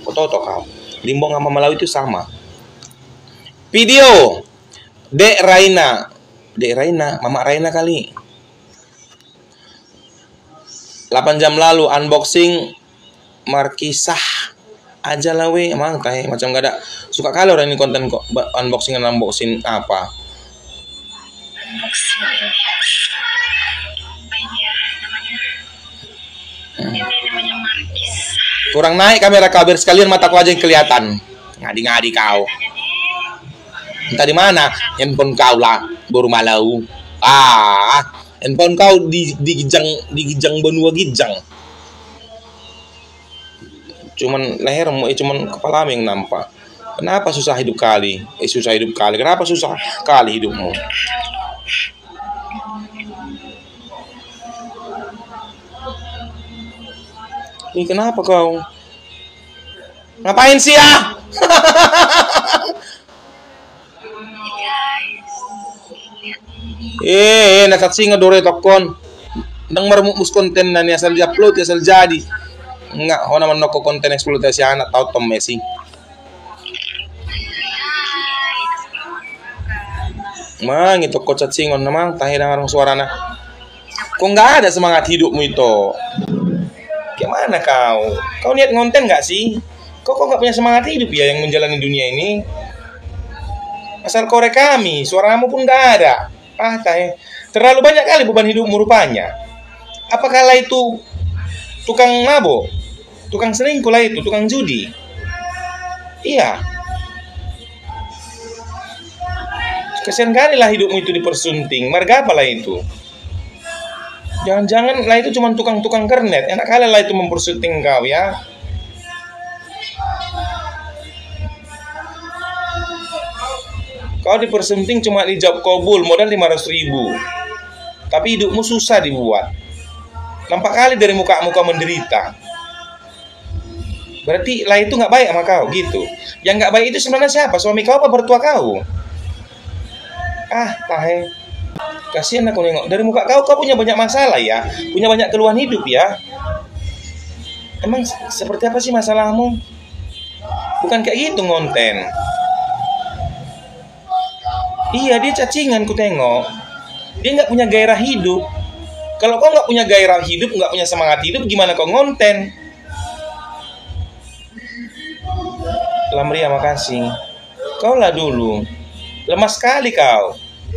Toto kau. Limbong sama Malawi itu sama. Video Dek Raina, Mama Raina kali. 8 jam lalu unboxing Markisah aja lah we, emang kayak macam gak ada. Suka kali orang ini konten kok unboxing apa? Unboxing apa ini ya namanya Markisah. Kurang naik kamera kau biar sekalian mataku aja yang kelihatan. Ngadi-ngadi kau. Entah di mana handphone kau lah, baru malau. Handphone kau digijang benua gijang. Cuman lehermu, cuman kepalamu yang nampak. Kenapa susah hidup kali? Susah hidup kali. Kenapa susah kali hidupmu? Ini kenapa kau? Ngapain sih ya? Nakat singa dore tokon. Nang marmumus konten na ni asal di-upload, asal jadi. Enggak, ho naman noko konten eksploitasi anak tau Tom Messi. Mang itu kocak singon namang tahi dengan suara na. Kok nggak ada semangat hidupmu itu? Gimana kau? Kau niat ngonten nggak sih? Kok nggak punya semangat hidup ya yang menjalani dunia ini? Asal korek kami, suaramu pun nggak ada. Tahi. Terlalu banyak kali beban hidupmu rupanya. Apakah itu tukang mabok? Tukang selingkuh lah itu, tukang judi. Iya. Kesian kali lah hidupmu itu dipersunting. Marga apa lah itu? Jangan-jangan lah itu cuma tukang-tukang kernet. Enak kali lah itu mempersunting kau ya. Kau dipersunting cuma dijawab kabul, modal 500.000. Tapi hidupmu susah dibuat. Nampak kali dari muka-muka menderita. Berarti lah itu nggak baik sama kau gitu. Yang nggak baik itu sebenarnya siapa? Suami kau apa mertua kau? Tahe. Kasihan aku nengok. Dari muka kau punya banyak masalah ya. Punya banyak keluhan hidup ya. Emang seperti apa sih masalahmu? Bukan kayak gitu ngonten. Iya, dia cacingan ku tengok. Dia nggak punya gairah hidup. Kalau kau nggak punya gairah hidup, nggak punya semangat hidup, gimana kau ngonten? Lamria, makasih. Kau lah dulu. Lemas sekali kau.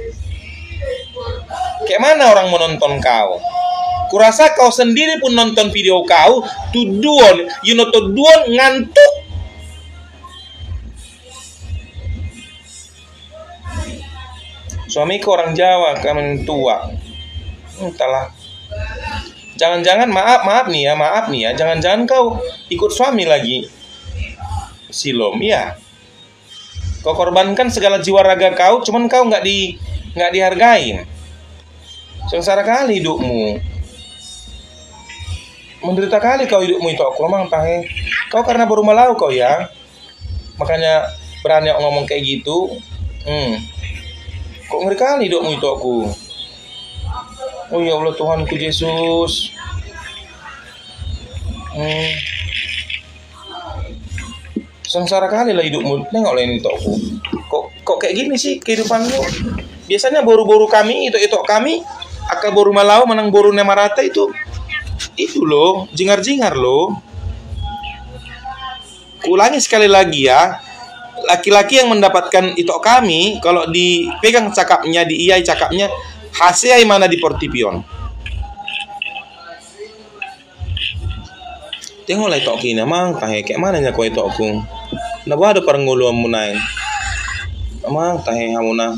Kayak mana orang menonton kau? Kurasa kau sendiri pun nonton video kau, tuduan, tuduan ngantuk. Suamiku orang Jawa, kami tua. Entahlah. Jangan-jangan maaf nih ya, jangan-jangan kau ikut suami lagi. Silom, ya. Kau korbankan segala jiwa raga kau, cuman kau nggak dihargain. Sengsara kali hidupmu. Menderita kali kau hidupmu itu. Aku emang tahe. Kau karena baru malau kau ya. Makanya berani ngomong kayak gitu. Kok ngeri kali hidupmu itu aku. Oh ya Allah Tuhanku Yesus. Sengsara kali lah hidupmu. Tengoklah ini aku. Kok kayak gini sih kehidupanmu? Biasanya boru-boru kami, itu kami, akal boru malau menang boru nemarata itu loh, jingar-jingar loh. Kuulangi sekali lagi ya. Laki-laki yang mendapatkan itu kami, kalau dipegang cakapnya, diiyai cakapnya, hasil mana di Portipion. Tengoklah itu kini, mang tahe kayak mana nya kau itu aku. Napa ada parangulu amunai. Mang tahe amuna.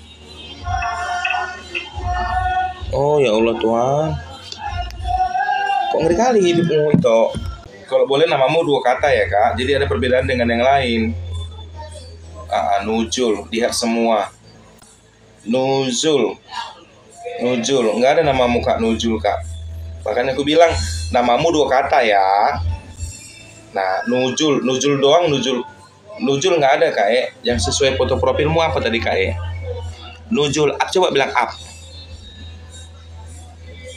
Oh ya Allah Tuhan. Kok ngeri kali hidupmu itu. Kalau boleh namamu 2 kata ya kak. Jadi ada perbedaan dengan yang lain. Nujul, lihat semua. Nujul, nggak ada nama muka Nujul kak. Makanya aku bilang namamu 2 kata ya. Nah, Nujul doang, Nujul nggak ada kak. Yang sesuai foto profilmu apa tadi kak? Nujul, coba bilang up.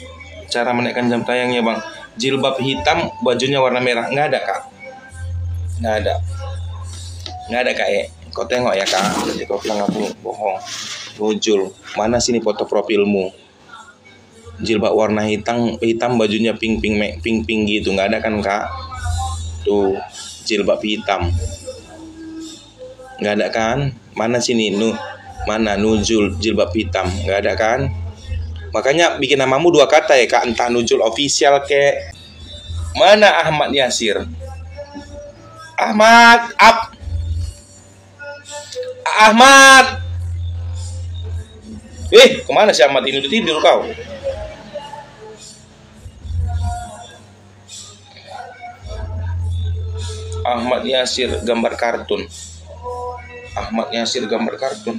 Cara menaikkan jam tayangnya bang. Jilbab hitam, bajunya warna merah, nggak ada kak. Nggak ada. Nggak ada kak ya. Kau tengok ya kak. Jadi kau bilang aku bohong. Nujul. Mana sini foto profilmu? Jilbab warna hitam, bajunya pink gitu. Nggak ada kan kak? Tuh jilbab hitam. Nggak ada kan? Mana sini mana Nujul jilbab hitam? Nggak ada kan? Makanya bikin namamu 2 kata ya kak. Entah Nujul official kek. Mana Ahmad Yasir? Ahmad Ahmad. Kemana si Ahmad ini? Udah tidur kau? Ahmad Yasir gambar kartun. Ahmad Yasir gambar kartun.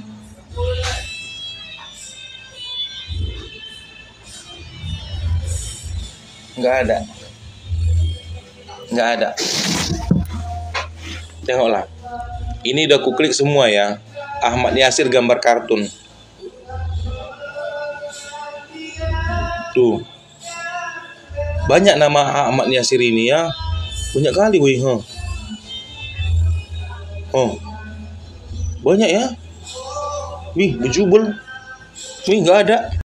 Nggak ada. Nggak ada. Tengoklah. Ini udah kuklik semua ya. Ahmad Yasir gambar kartun. Tuh. Banyak nama Ahmad Yasir ini ya. Banyak kali wih. Banyak ya. Nih, bejubel. Nih nggak ada.